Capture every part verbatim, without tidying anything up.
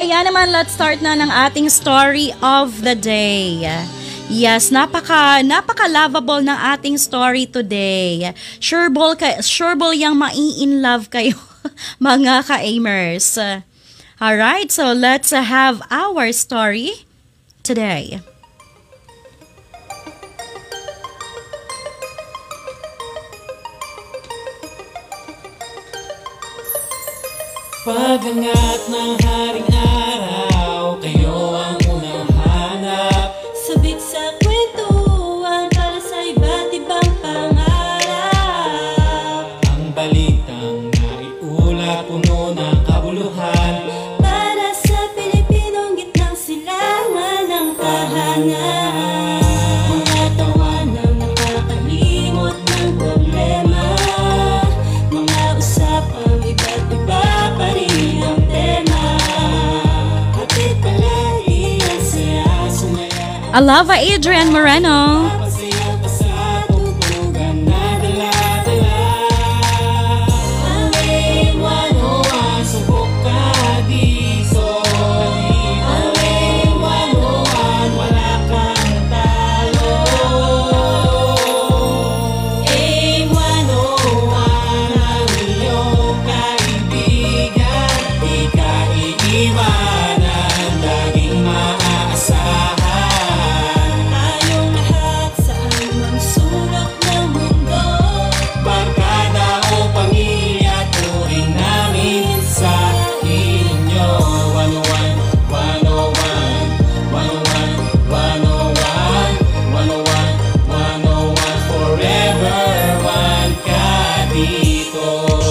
ayan naman, let's start na ng ating story of the day. Yes, napaka napaka-lovable ng ating story today. Sure ball ka, sure ball yang mai-in love kayo mga ka-aimers. Alright, so let's have our story today. Pag-angat ng haring araw, kayo ang unang hanap. Sabik sa kwentuhan para sa iba't ibang pangarap. Ang balitang naiulat puno ng kabuluhan. Para sa Pilipinong gitnang silangan ng tahanan. Mga tawanang nakakalimot ng problema. Mga usapang iba't iba pa rin ang tema. Hatid palagi ang saya, sumaya. Alava Adrian Moreno. Masaya pa sa tutugan na dala-dala. Ang A one oh one, subok ka dito. Ang A one oh one, wala kang talo. A one oh one, ang iyong kaibigan. Di ka iiwanan, laging maaasahan. Tayong lahat sa anumang sulok ng mundo. Barkada o pamilya, turing namin sa inyo. one oh one, one oh one, one oh one, one oh one, one oh one, one oh one, forever one ka dito.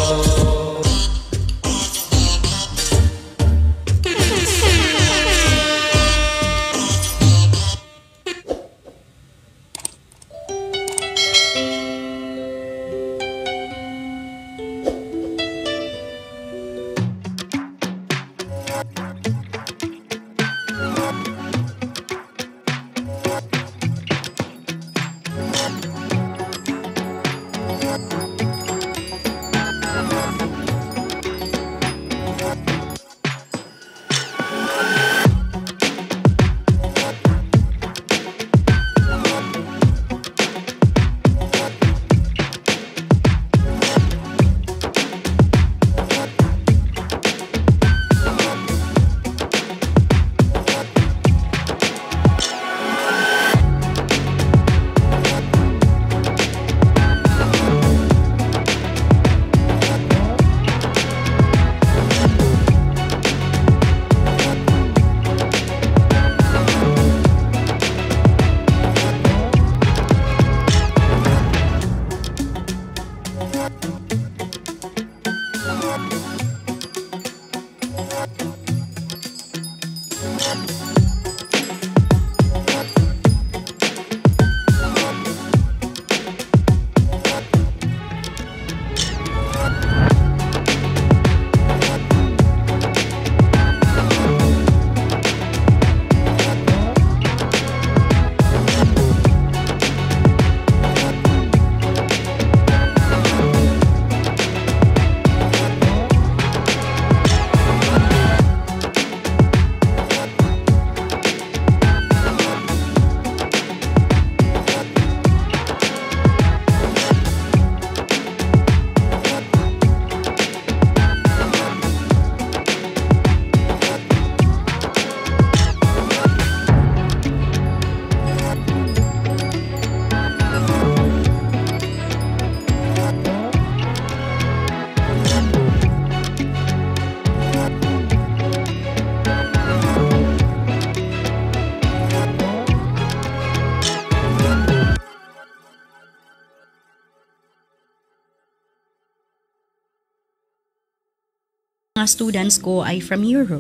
Mga students ko ay from Europe.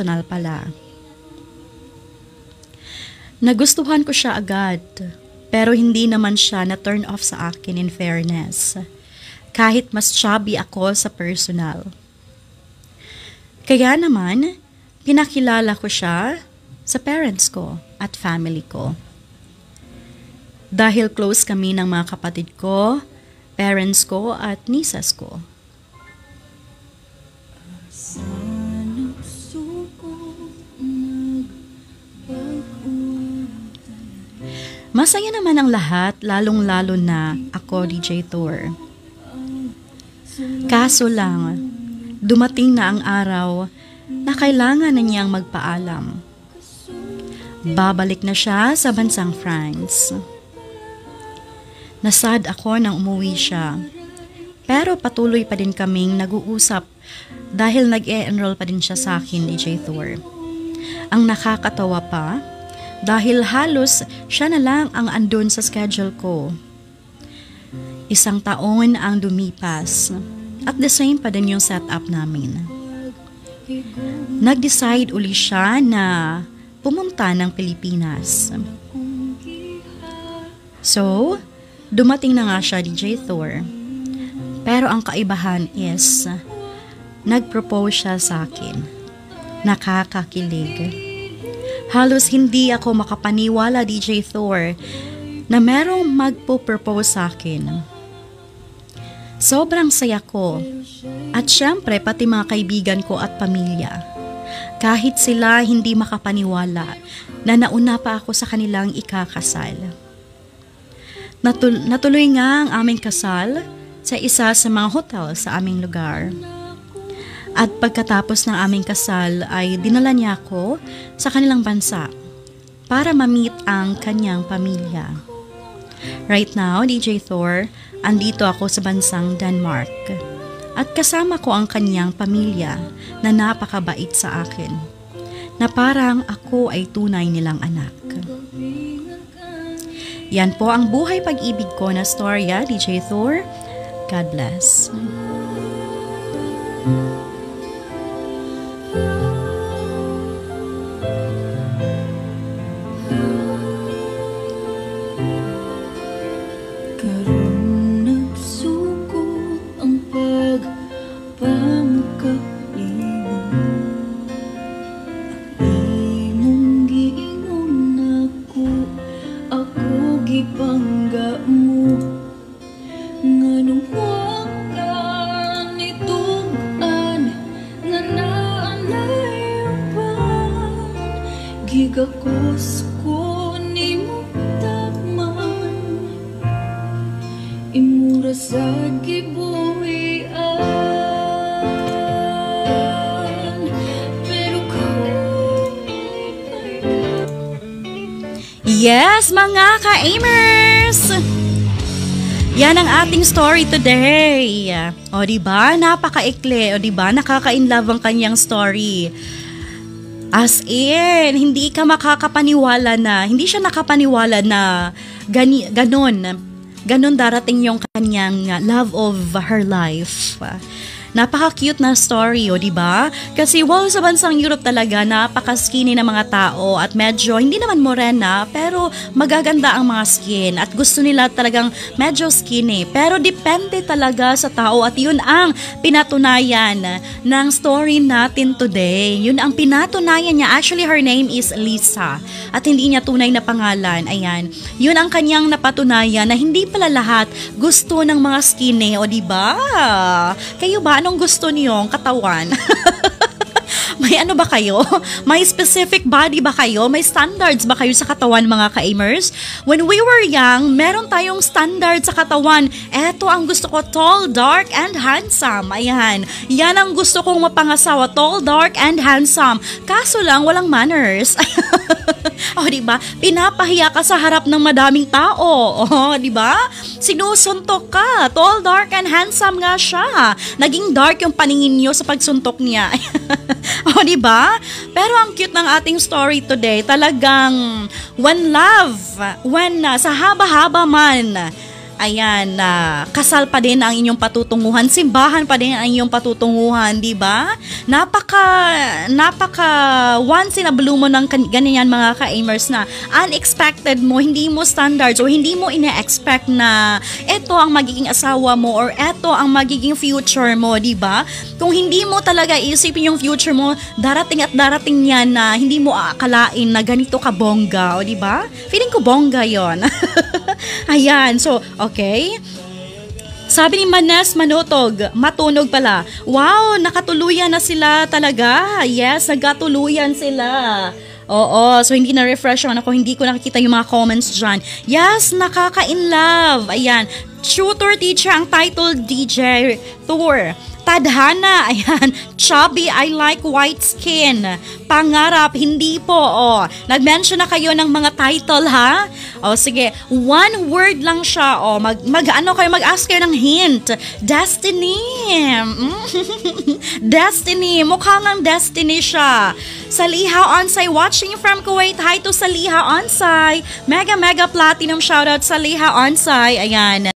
personal pala. Nagustuhan ko siya agad, pero hindi naman siya na turn off sa akin in fairness, kahit mas chubby ako sa personal. Kaya naman, pinakilala ko siya sa parents ko at family ko. Dahil close kami ng mga kapatid ko, parents ko at nieces ko. Masaya naman ang lahat, lalong-lalo na ako, D J Thor. Kaso lang, dumating na ang araw na kailangan na niyang magpaalam. Babalik na siya sa bansang France. Nasad ako nang umuwi siya. Pero patuloy pa din kaming nag-uusap dahil nag-e-enroll pa din siya sa akin, D J Thor. Ang nakakatawa pa, dahil halos siya na lang ang andun sa schedule ko. Isang taon ang dumipas at the same pa din yung setup namin. Nag-decide uli siya na pumunta ng Pilipinas. So, dumating na nga siya, D J Thor. Pero ang kaibahan is, nag-propose siya sa akin. Nakakakilig. Halos hindi ako makapaniwala, D J Thor, na merong magpo-propose sa akin. Sobrang saya ko. At syempre, pati mga kaibigan ko at pamilya. Kahit sila hindi makapaniwala na nauna pa ako sa kanilang ikakasal. Natul- natuloy nga ang aming kasal sa isa sa mga hotel sa aming lugar. At pagkatapos ng aming kasal ay dinala niya ako sa kanilang bansa para ma-meet ang kanyang pamilya. Right now, D J Thor, andito ako sa bansang Denmark at kasama ko ang kanyang pamilya na napakabait sa akin, na parang ako ay tunay nilang anak. Yan po ang buhay pag-ibig ko na storya, D J Thor. God bless. Gigakos ko ni mo taman, imura sa gibuhian, pero Yes, mga ka-aimers! Yan ang ating story today. O diba, napaka-ikli. O diba, nakaka-inlove ang kanyang story. As in, hindi ka makakapaniwala na, hindi siya nakapaniwala na gani, ganon, ganon darating yung kanyang love of her life. Napaka-cute na story, o diba? Kasi wow, sa bansang Europe talaga, napaka-skinny na mga tao at medyo, hindi naman morena, pero magaganda ang mga skin at gusto nila talagang medyo skinny. Pero depende talaga sa tao at yun ang pinatunayan ng story natin today. Yun ang pinatunayan niya. Actually, her name is Lisa at hindi niya tunay na pangalan. Ayan. Yun ang kanyang napatunayan na hindi pala lahat gusto ng mga skinny, o diba? Kayo ba? Anong gusto niyong katawan? May ano ba kayo? May specific body ba kayo? May standards ba kayo sa katawan, mga ka-aimers? When we were young, meron tayong standard sa katawan. Eto ang gusto ko, tall, dark, and handsome. Ayan. Yan ang gusto kong mapangasawa, tall, dark, and handsome. Kaso lang, walang manners. O, diba? Pinapahiya ka sa harap ng madaming tao. O, diba? Sinusuntok ka. Tall, dark, and handsome nga siya. Naging dark yung paningin niyo sa pagsuntok niya. O, diba? Pero ang cute ng ating story today, talagang when love, when uh, sa haba-haba man, ayan, na kasal pa din ang inyong patutunguhan, simbahan pa din ang inyong patutunguhan, di ba? Napaka, napaka once in a blue mo ng kan- ganyan mga ka-aimers na unexpected mo, hindi mo standards o hindi mo ina-expect na ito ang magiging asawa mo or ito ang magiging future mo, di ba? Kung hindi mo talaga iisipin yung future mo, darating at darating yan na hindi mo aakalain na ganito ka bongga, o di ba? Feeling ko bongga yon. Ayan, so, okay. Sabi ni Manes Manutog, matunog pala. Wow, nakatuluyan na sila talaga. Yes, nagkatuluyan sila. Oo, so hindi na-refresh ako, hindi ko nakikita yung mga comments dyan. Yes, nakaka-in love. Ayan, tutor teacher ang title D J tour. Tadhana, ayan, chubby, I like white skin. Pangarap, hindi po, oh. Nag-mention na kayo ng mga title, ha? O, sige, one word lang siya, oh. Mag, mag ano kayo, mag-ask kayo ng hint. Destiny. Destiny, mukha ng destiny siya. Saliha Onsay, watching from Kuwait. Hi to Saliha Onsay. Mega, mega platinum shoutout, Saliha Onsay. Ayan.